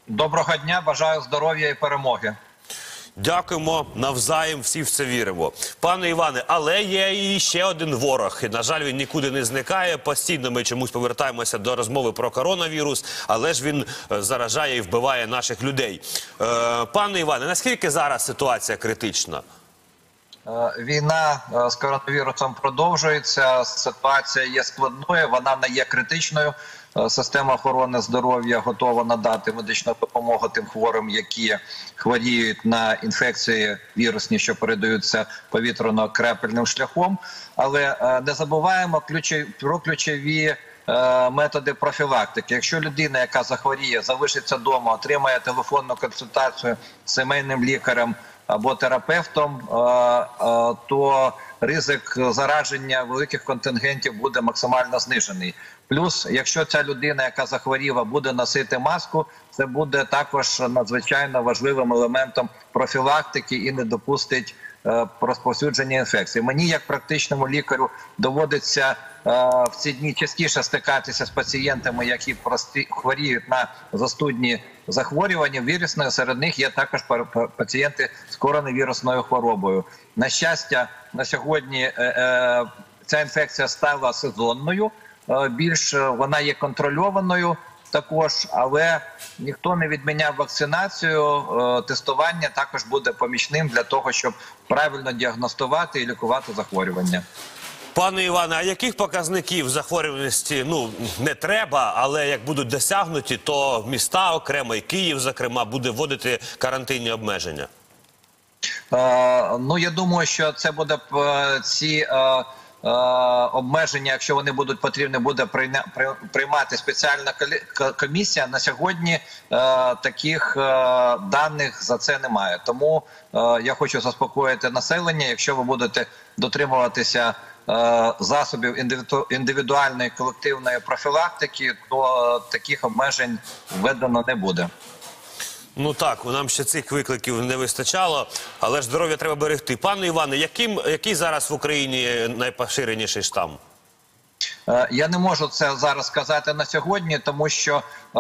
Доброго дня, бажаю здоров'я і перемоги. Дякуємо, навзаєм, всі в це віримо. Пане Іване, але є і ще один ворог. І, на жаль, він нікуди не зникає. Постійно ми чомусь повертаємося до розмови про коронавірус, але ж він заражає і вбиває наших людей. Пане Іване, наскільки зараз ситуація критична? Війна з коронавірусом продовжується, ситуація є складною, вона не є критичною. Система охорони здоров'я готова надати медичну допомогу тим хворим, які хворіють на інфекції вірусні, що передаються повітряно-крапельним шляхом. Але не забуваємо про ключові методи профілактики. Якщо людина, яка захворіє, залишиться вдома, отримає телефонну консультацію з сімейним лікарем або терапевтом, то ризик зараження великих контингентів буде максимально знижений. Плюс, якщо ця людина, яка захворіла, буде носити маску, це буде також надзвичайно важливим елементом профілактики і не допустить розповсюдження інфекції. Мені, як практичному лікарю, доводиться в ці дні частіше стикатися з пацієнтами, які хворіють на застудні захворювання вірусною. Серед них є також пацієнти з коронавірусною хворобою. На щастя, на сьогодні ця інфекція стала сезонною, більш вона є контрольованою також, але ніхто не відміняв вакцинацію, тестування також буде помічним для того, щоб правильно діагностувати і лікувати захворювання. Пане Іване, а яких показників захворюваності, не треба, але як будуть досягнуті, то міста окремо, і Київ, зокрема, буде вводити карантинні обмеження? Я думаю, що це буде ці обмеження, якщо вони будуть потрібні, буде приймати спеціальна комісія. На сьогодні таких даних за це немає. Тому я хочу заспокоїти населення, якщо ви будете дотримуватися засобів індивідуальної колективної профілактики, то таких обмежень введено не буде. Ну так, нам ще цих викликів не вистачало, але ж здоров'я треба берегти. Пане Іване, який зараз в Україні найпоширеніший штам? Я не можу це зараз сказати на сьогодні, тому що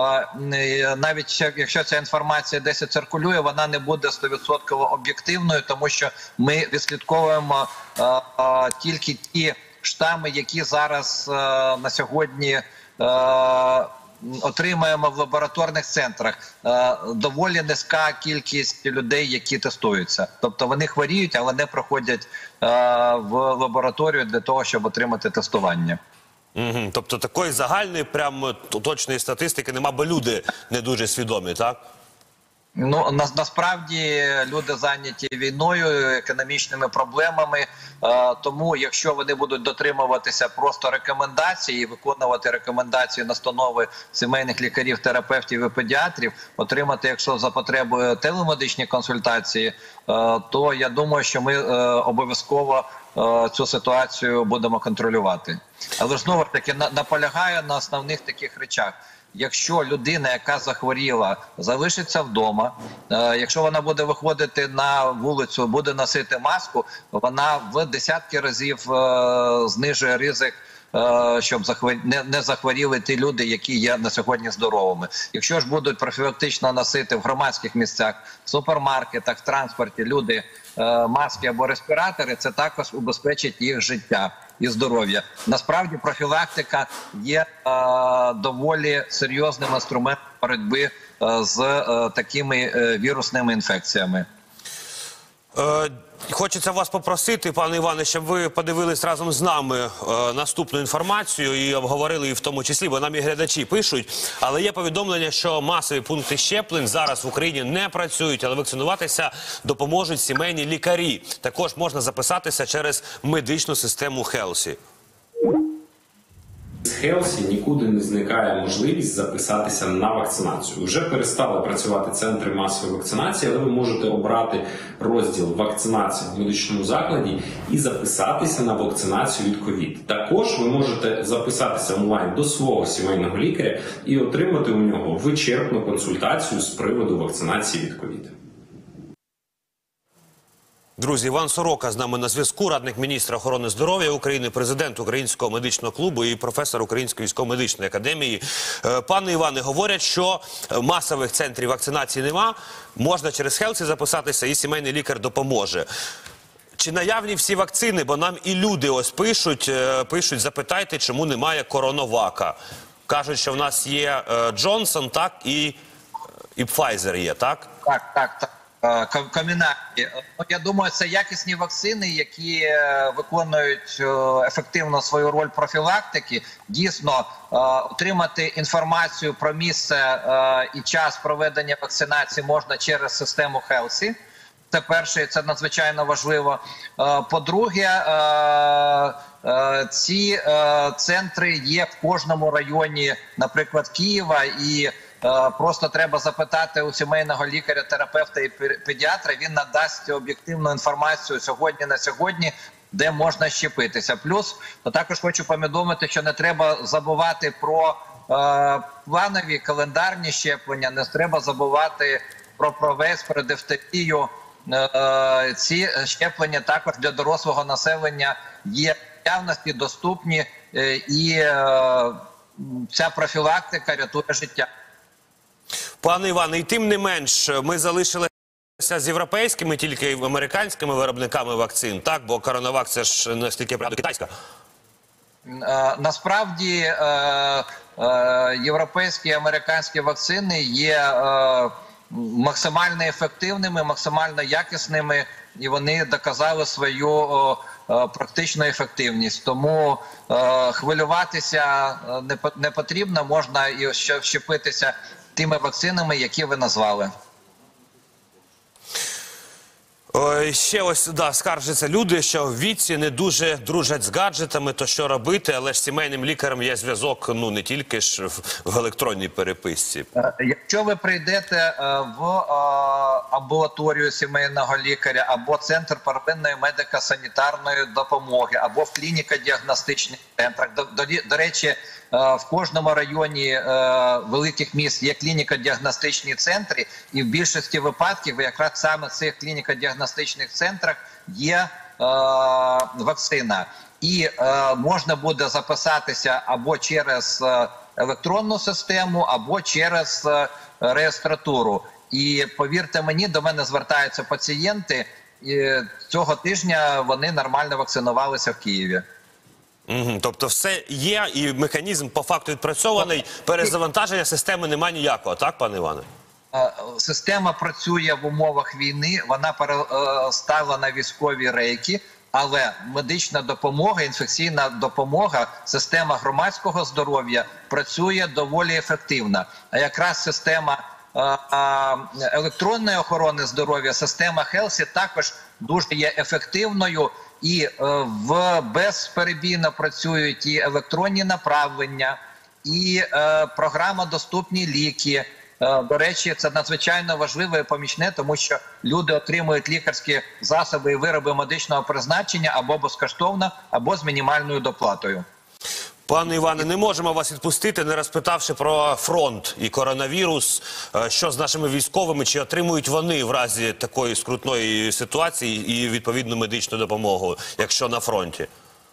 навіть якщо ця інформація десь циркулює, вона не буде 100% об'єктивною, тому що ми відслідковуємо тільки ті штами, які зараз на сьогодні отримаємо в лабораторних центрах. Доволі низька кількість людей, які тестуються. Тобто вони хворіють, але не проходять в лабораторію для того, щоб отримати тестування. Тобто такої загальної, прям точної статистики нема, бо люди не дуже свідомі, так? Насправді люди зайняті війною, економічними проблемами, тому якщо вони будуть дотримуватися просто рекомендацій і виконувати рекомендації, настанови сімейних лікарів, терапевтів і педіатрів, отримати, якщо за потребою, телемедичні консультації, то я думаю, що ми обов'язково цю ситуацію будемо контролювати. Але знову ж таки наполягаю на основних таких речах. Якщо людина, яка захворіла, залишиться вдома, якщо вона буде виходити на вулицю, буде носити маску, вона в десятки разів знижує ризик, щоб не захворіли ті люди, які є на сьогодні здоровими. Якщо ж будуть профілактично носити в громадських місцях, в супермаркетах, в транспорті люди маски або респіратори, це також убезпечить їх життя і здоров'я. Насправді профілактика є доволі серйозним інструментом боротьби з такими вірусними інфекціями. Хочеться вас попросити, пане Іване, щоб ви подивились разом з нами наступну інформацію і обговорили її в тому числі, бо нам і глядачі пишуть. Але є повідомлення, що масові пункти щеплень зараз в Україні не працюють, але вакцинуватися допоможуть сімейні лікарі. Також можна записатися через медичну систему Хелсі. З Хелсі нікуди не зникає можливість записатися на вакцинацію. Вже перестали працювати центри масової вакцинації, але ви можете обрати розділ «Вакцинація в медичному закладі» і записатися на вакцинацію від ковід. Також ви можете записатися онлайн до свого сімейного лікаря і отримати у нього вичерпну консультацію з приводу вакцинації від ковід. Друзі, Іван Сорока з нами на зв'язку, радник міністра охорони здоров'я України, президент Українського медичного клубу і професор Української військово-медичної академії. Пане Іване, говорять, що масових центрів вакцинації нема, можна через Хелсі записатися і сімейний лікар допоможе. Чи наявні всі вакцини? Бо нам і люди ось пишуть, запитайте, чому немає Коронавака. Кажуть, що в нас є Джонсон, так, і Pfizer є, так? Так. Комбінації. Я думаю, це якісні вакцини, які виконують ефективно свою роль профілактики. Дійсно, отримати інформацію про місце і час проведення вакцинації можна через систему Хелсі. Це перше, це надзвичайно важливо. По-друге, ці центри є в кожному районі, наприклад, Києва, і просто треба запитати у сімейного лікаря, терапевта і педіатра, він надасть об'єктивну інформацію сьогодні на сьогодні, де можна щепитися. Плюс, також хочу повідомити, що не треба забувати про планові календарні щеплення, не треба забувати про ПРОВЕС, про дифтерію. Ці щеплення також для дорослого населення є в наявності, доступні, і ця профілактика рятує життя. Пане Іване, і тим не менш, ми залишилися з європейськими, тільки американськими виробниками вакцин, так? Бо Коронавак – це ж настільки, правда, китайська. Насправді, європейські і американські вакцини є максимально ефективними, максимально якісними, і вони доказали свою практичну ефективність. Тому хвилюватися не потрібно, можна і щепитися тими вакцинами, які ви назвали. Ще ось, скаржаться люди, що в віці не дуже дружать з гаджетами, то що робити, але ж сімейним лікарем є зв'язок, не тільки ж в електронній переписці. Якщо ви прийдете в амбулаторію сімейного лікаря, або центр первинної медико-санітарної допомоги, або в клініко-діагностичних центрах, до речі, в кожному районі великих міст є клініко-діагностичні центри, і в більшості випадків якраз саме в цих клініко-діагностичних центрах є вакцина. І можна буде записатися або через електронну систему, або через реєстратуру. І повірте мені, до мене звертаються пацієнти, і цього тижня вони нормально вакцинувалися в Києві. Тобто все є, і механізм по факту відпрацьований, перезавантаження системи немає ніякого, так, пане Іване? Система працює в умовах війни, вона перестала на військові рейки, але медична допомога, інфекційна допомога, система громадського здоров'я працює доволі ефективно. А якраз система електронної охорони здоров'я, система Хелсі також дуже є ефективною, і безперебійно працюють і електронні направлення, і програма «Доступні ліки». До речі, це надзвичайно важливе і помічне, тому що люди отримують лікарські засоби і вироби медичного призначення або безкоштовно, або з мінімальною доплатою. Пане Іване, не можемо вас відпустити, не розпитавши про фронт і коронавірус. Що з нашими військовими, чи отримують вони в разі такої скрутної ситуації і відповідну медичну допомогу, якщо на фронті?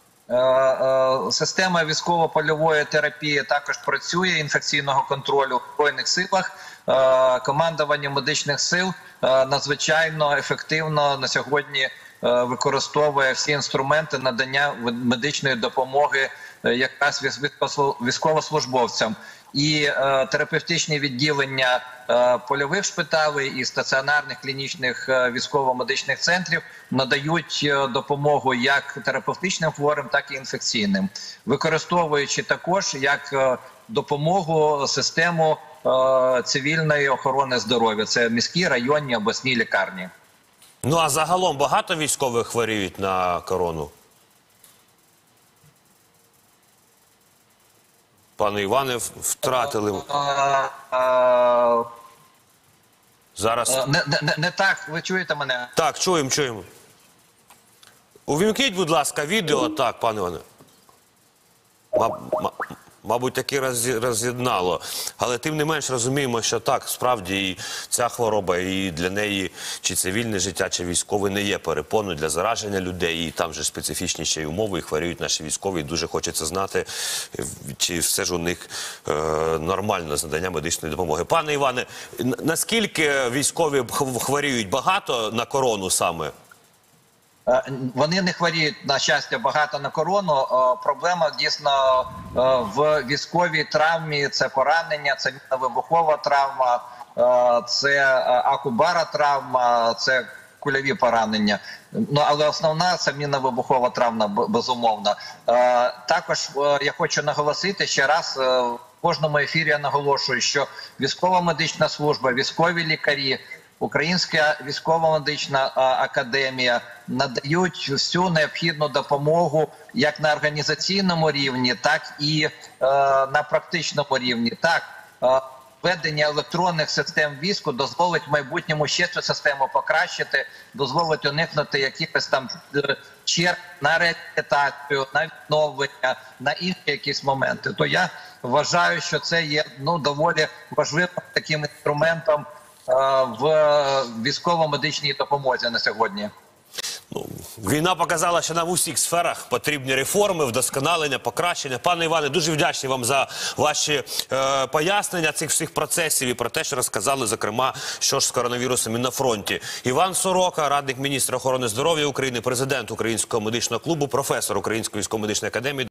Система військово-польової терапії також працює, інфекційного контролю в Збройних силах. Командування медичних сил надзвичайно ефективно на сьогодні використовує всі інструменти надання медичної допомоги якраз військовослужбовцям. І терапевтичні відділення польових шпиталей і стаціонарних клінічних військово-медичних центрів надають допомогу як терапевтичним хворим, так і інфекційним, використовуючи також як допомогу систему цивільної охорони здоров'я. Це міські, районні, обласні лікарні. Ну а загалом багато військових хворіють на корону? Пане Іване, втратили. Зараз. Не так, ви чуєте мене? Так, чуємо. Увімкніть, будь ласка, відео. Так, пане Іване. Мабуть, таки роз'єднало. Але тим не менш розуміємо, що так, справді і ця хвороба, і для неї чи цивільне життя, чи військове не є перепоною для зараження людей. І там же специфічні ще й умови, і хворіють наші військові. І дуже хочеться знати, чи все ж у них нормально з надання медичної допомоги. Пане Іване, наскільки військові хворіють? Багато на корону саме? Вони не хворіють, на щастя, багато на корону. Проблема дійсно в військовій травмі. Це поранення, це мінно-вибухова травма, це акубара травма, це кульові поранення. Ну, але основна – це мінно-вибухова травма, безумовно. Також я хочу наголосити ще раз, в кожному ефірі я наголошую, що військова медична служба, військові лікарі, Українська військово-медична академія надають всю необхідну допомогу як на організаційному рівні, так і на практичному рівні. Так, введення електронних систем війську дозволить в майбутньому ще цю систему покращити, дозволить уникнути якихось там черг на реабілітацію, на відновлення, на інші якісь моменти. То я вважаю, що це є доволі важливим таким інструментом в військово-медичній допомозі на сьогодні. Війна показала, що нам у всіх сферах потрібні реформи, вдосконалення, покращення. Пане Іване, дуже вдячний вам за ваші пояснення цих всіх процесів і про те, що розказали, зокрема, що ж з коронавірусом і на фронті. Іван Сорока, радник міністра охорони здоров'я України, президент Українського медичного клубу, професор Української військово-медичної академії.